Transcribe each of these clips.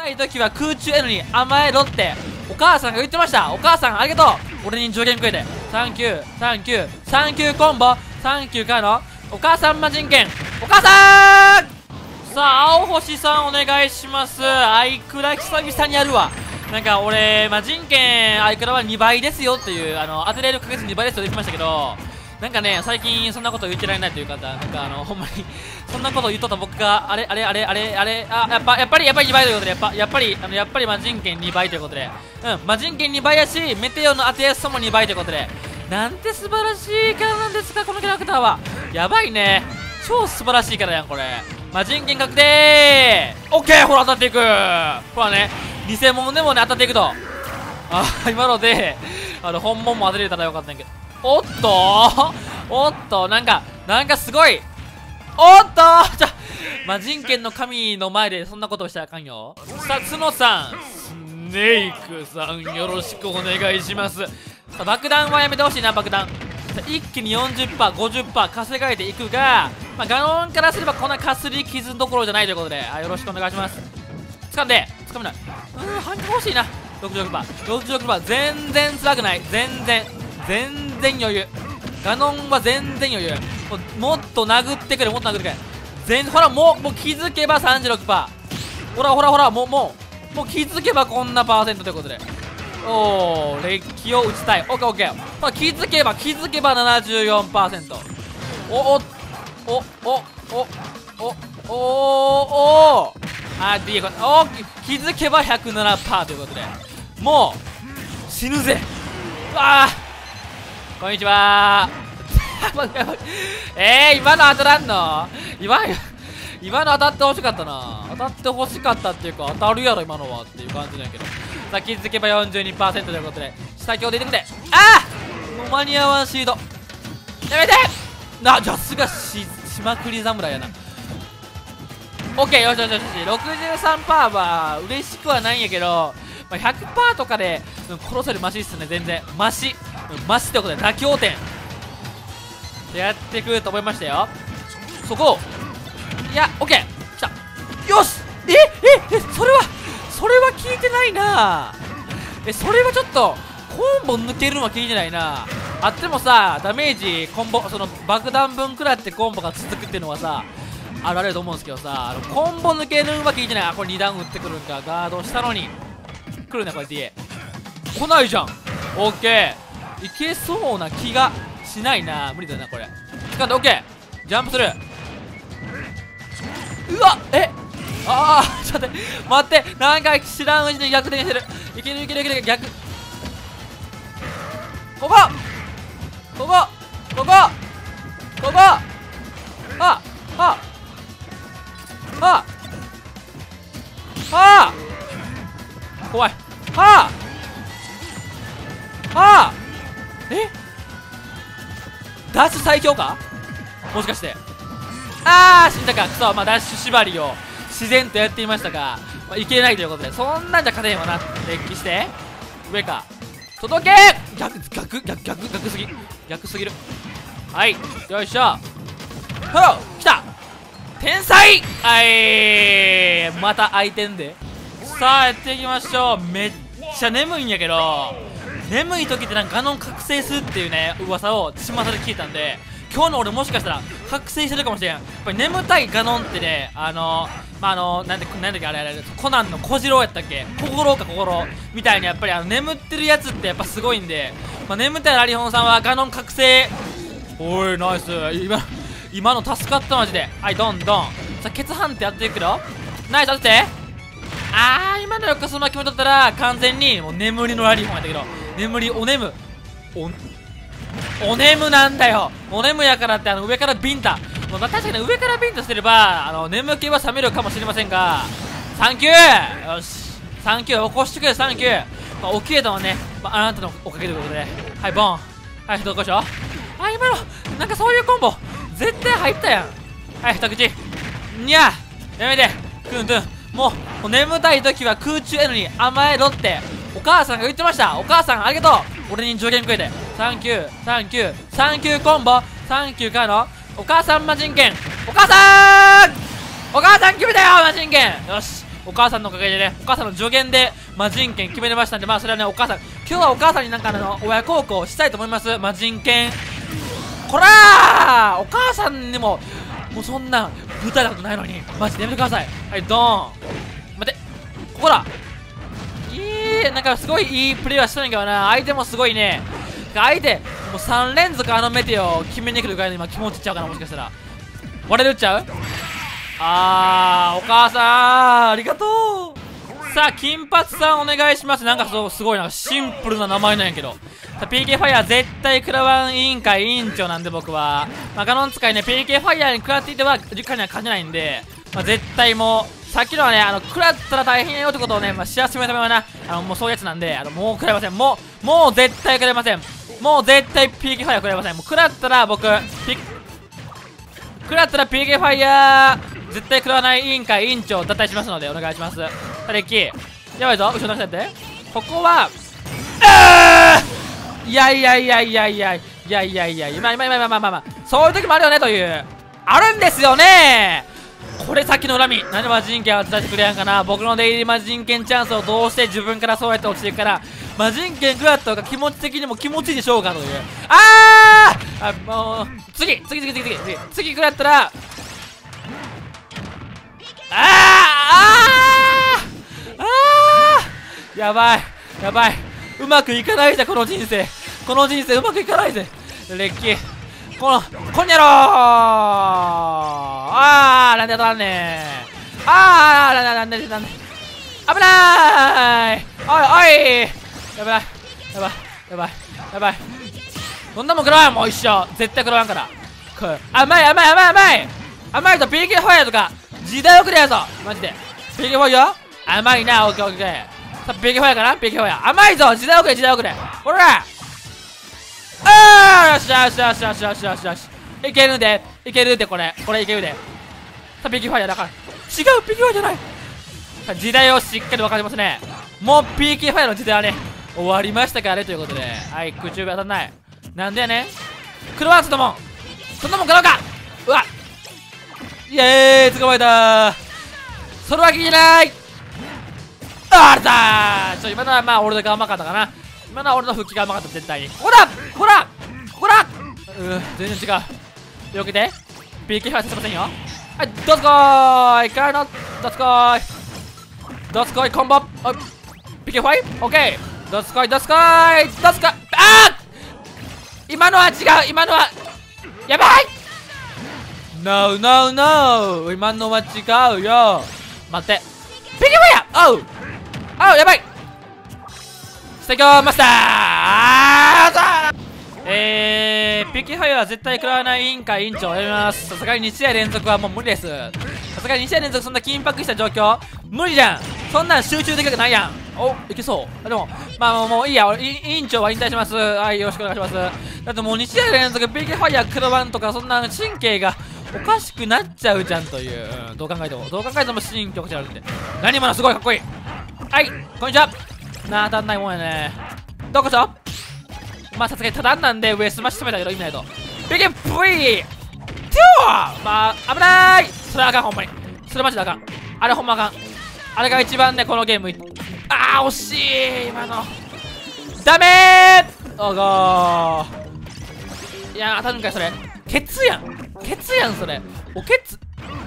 い時は空中 N に甘えろってお母さんが言ってました。お母さんありがとう。俺に助言くれてサンキューサンキューサンキューコンボサンキューからのお母さん魔人剣お母さん。さあ青星さんお願いします。アイクラ久々にやるわ。なんか俺魔人剣アイクラは2倍ですよっていう当てれる確率2倍ですよって言ってましたけど、なんかね最近そんなこと言ってられないという方、なんかほんまにそんなこと言っとった僕がやっぱり2倍ということでやっぱり魔人剣2倍ということで、魔人剣2倍やしメテオの当てやすさも2倍ということで、なんて素晴らしいキャラなんですかこのキャラクターは。やばいね、超素晴らしいキャラやんこれ。魔人剣確定。オッケー、ほら当たっていく。ほらね、偽物でもね当たっていくと。今ので本物も当てれたらよかったんやけど、おっとなんかすごい。おっと魔人剣の神の前でそんなことをしたらあかんよ。さあ角さん、スネイクさんよろしくお願いします。爆弾はやめてほしいな。爆弾一気に 40%、50% 稼がれていくが、ガノンからすればこんなかすり傷どころじゃないということで、よろしくお願いします。掴めない。半分欲しいな。 66%、全然辛くない。全然余裕。ガノンは全然余裕。もっと殴ってくれ。ほらもう気づけば 36%。ほらもう気づけばこんなパーセントということで、おー、レッキを打ちたい。オッケー。気づけば 74%。気づけば 107% ということで、もう死ぬぜ。こんにちは今の当たらんの。今の当たってほしかったな。当たってほしかったっていうか、当たるやろ今のはっていう感じなんやけど、さあ気づけば 42% ということで、下気を出てくれ。もう間に合わんシードやめて。ジャスがしまくり侍やな。オッケー、よし。63% は嬉しくはないんやけど、100% とかで殺せるマシっすね。全然マシってことで妥協点でやってくると思いましたよ。そこいや、オッケー来た。よし。それは聞いてないな。それはちょっとコンボ抜けるのは聞いてないな。あってもさ、ダメージコンボ、その爆弾分くらってコンボが続くっていうのはさあると思うんですけどさ、コンボ抜けるのは聞いてない。これ2段打ってくるんか。ガードしたのに来るねこれ。 DA 来ないじゃん。オッケー、いけそうな気がしないな。無理だなこれ。掴んでオッケー、ジャンプする。うわちょっと待って、なんか知らんうちに逆転してる。いける逆。ここ怖い。ダッシュ最強かもしかして。死んだか。クソ。ダッシュ縛りを自然とやっていましたが、いけないということで、そんなんじゃ勝てへんわな。デッキして上か届け。逆すぎる。はい、よいしょ。来た天才。また空いてんで。さあやっていきましょう。めっちゃ眠いんやけど、眠い時ってガノン覚醒するっていうね噂を巷で聞いたんで、今日の俺もしかしたら覚醒してるかもしれん。やっぱり眠たいガノンってね、なんだっけあれコナンの小次郎やったっけ、心みたいにやっぱり眠ってるやつってやっぱすごいんで、眠たいラリホンさんはガノン覚醒。おいナイス。今の助かったマジで。はい、ドン。さあケツハンってやっていくよ。ナイス当てて。今の横スマ決めとったら完全にもう眠りのラリホンやったけど、お眠なんだよ。お眠やからって上からビンタ。確かに上からビンタしてれば眠気は覚めるかもしれませんが、サンキュー。よしサンキュー。起こしてくれサンキュー。起きれたのはね、あなたのおかげということで、はいボン。はいどうしよう。今のなんかそういうコンボ絶対入ったやん。はい二口。にゃやめてクントゥン。もう眠たい時は空中 N に甘えろってお母さんが言ってました。お母さんありがとう。俺に助言くれてサンキューコンボサンキューからのお母さん魔人剣。お母さん決めたよ魔人剣。よしお母さんのおかげでね、お母さんの助言で魔人剣決めれましたんで、まあそれはね、お母さん、今日はお母さんになんか親孝行したいと思います。魔人剣こらー、お母さんにももうそんなぶたいなことないのにマジでやめてください。はい、ドーン。待って、ここだ。なんかすごいいいプレーはしたんやけどな。相手もすごいね、相手もう3連続メテを決めに来るぐらいの今気持ちいっちゃうかな。もしかしたら割れるっちゃう。お母さんありがとう。さあ金髪さんお願いします。なんかすごいな、シンプルな名前なんやけど。さあ PK ファイヤー絶対食らわん委員会委員長なんで僕は、まあ、ガノン使いね PK ファイヤーに食らっていては10回には勝てないんで、まあ、絶対もうさっきのはね、食らったら大変やよってことをね、まあ、知らせてもらうためはな、もうそういうやつなんで、もう食らいません。もう絶対食らいません。もう絶対 PK ファイヤー食らいません。もう食らったら僕、食らったら PK ファイヤー、絶対食らわない委員会委員長脱退しますので、お願いします。さあ、デッキ。やばいぞ、後ろの人やって。ここは、いや、まあ、そういう時もあるよねという、あるんですよね。これさっきの恨み、なんで魔人剣を渡してくれやんかな。僕の出入り魔人剣チャンスをどうして自分からそうやって落ちていくから、魔人剣食らった方が気持ち的にも気持ちいいでしょうかという。もう、次食らったら、やばい、うまくいかないぜこの人生うまくいかないぜ。レッキーこんにゃろー。なんで当たらんねー。なんで危ない。おいやばいそんなもん食らわん。もう一生絶対食らわんから。甘いと PK ファイヤーとか時代遅れやぞマジで。 PK ファイヤー甘いな。オッケーさあ PK ファイヤーかな。 PK ファイヤー甘いぞ。時代遅れほらよしいけるでこれいけるで。さあ PK ファイヤーだから違う PK ファイヤーじゃない。さあ時代をしっかり分かりますね。もう PK ファイヤーの時代はね終わりましたからねということで、はい、空中当たんない。なんでやねんクロワーツともそんなもんかどうか。うわイエーイ捕まえたー。それは聞いてないあれだー。今のはまあ俺が甘かったかな。今のは俺の復帰が甘かった。絶対にこら全然違う。よけて PK ファイヤーさせませんよ。はい、どすこーいからのどすこいコンボ。PK ファイオッケー。どすこい今のは違う。今のはやばい。No 今のは違うよ。待って PK ファイヤーおうやばい。ステーキマスターPK ファイヤーは絶対食らわない委員会委員長をやります。さすがに2試合連続はもう無理です。さすがに2試合連続そんな緊迫した状況無理じゃん。そんなん集中できるわけないやん。いけそう。でもまあもういいや。委員長は引退します。はい、よろしくお願いします。だってもう2試合連続 PK ファイヤー食らわんとかそんな神経がおかしくなっちゃうじゃんという、どう考えても神経おかしくなるんで。何今のすごいかっこいい。はいこんにちは。当たんないもんやね。どこそまあさすがにただなんで上スマッシュ止めたけど意味ないと。PK プリーまあ危ない。それあかんほんまに。それマジであかん。あれほんまあかん。あれが一番ねこのゲーム惜しい今のダメー。いや当たるんかいそれ。ケツやんそれ。おケツ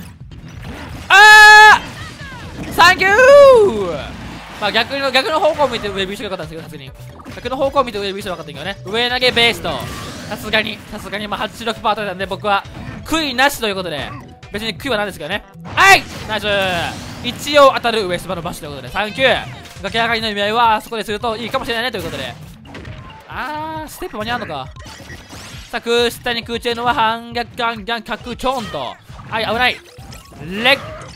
サンキュー。まあ逆の方向を見て上ビーしてよかったんですけど、さすがに逆の方向を見て上ビーしてよかったんだけどね。上投げベースとさすがにまあ86%当たりなんで僕は悔いなしということで、別に悔いはないですけどね。はいナイス。一応当たる上スマのバッシュということでサンキュー。崖上がりの意味合いはあそこでするといいかもしれないねということで。ステップ間に合うのか。さあ下に空中のは反逆ガン角チョンと。はい危ない。レッ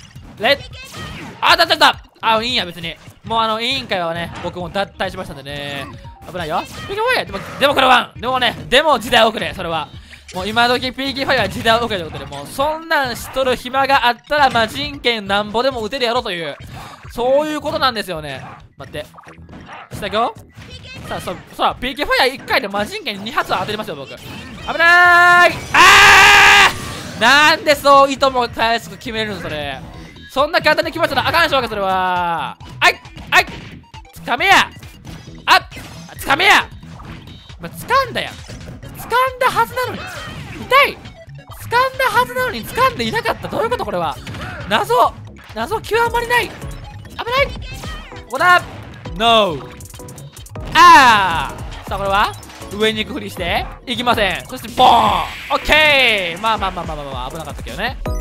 いいんや別に。もう委員会はね僕も脱退しましたんでね。危ないよ PK ファイヤー。でもこれはでも時代遅れ。それはもう今時 PK ファイヤーは時代遅れということで、もうそんなんしとる暇があったら魔人剣なんぼでも打てるやろという、そういうことなんですよね。待って下行くよ。さあ PK ファイヤー1回で魔人剣2発は当てれますよ僕。危ない。なんでそういともたやすく決めるのそれ。 そんな簡単に決まっちゃったらあかんでしょうか、それは。あいあいつかめやつかめやつかんだやん。つかんだはずなのに痛い。つかんだはずなのにつかんでいなかった。どういうことこれは。謎極まりない。危ない。ここだ。ノー。さあこれは上に行くふりしていきません。そしてボーン。オッケー。まあ危なかったけどね。